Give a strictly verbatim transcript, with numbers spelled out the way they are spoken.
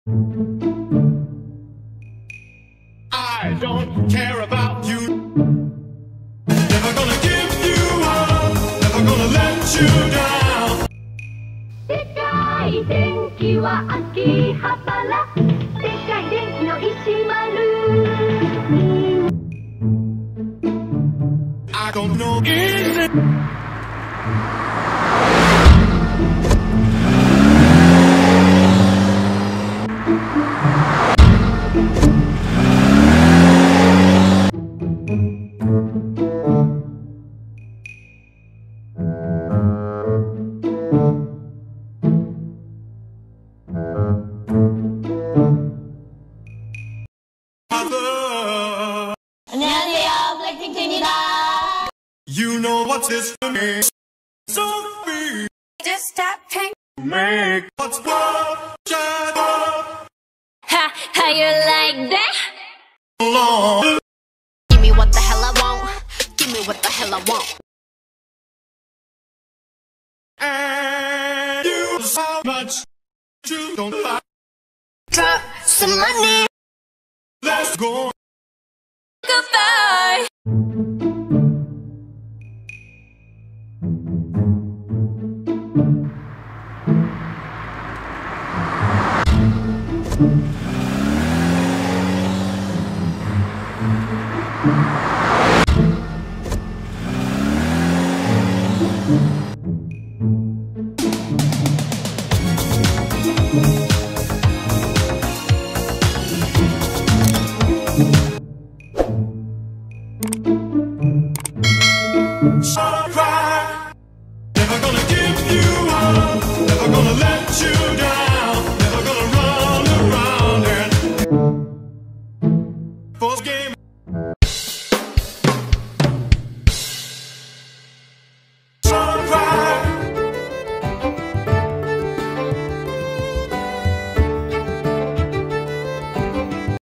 I don't care about you. Never gonna give you up. Never gonna let you down. でかい電気は秋葉原。でかい電気の石丸。 I don't know anything. 안녕하세요, 블랙핑크입니다. You know what's this to me? So be Just stop pink. make what's what shine up Ha, how you like that? along. Give me what the hell I want. Give me what the hell I want. And you so much you don't like. Drop some money. Let's go. Goodbye. Thank you.